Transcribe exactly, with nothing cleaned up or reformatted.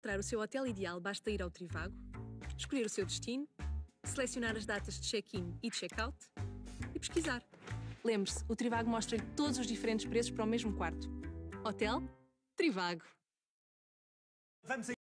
encontrar o seu hotel ideal, basta ir ao Trivago, escolher o seu destino, selecionar as datas de check-in e de check-out e pesquisar. Lembre-se, o Trivago mostra-lhe todos os diferentes preços para o mesmo quarto. Hotel Trivago. Vamos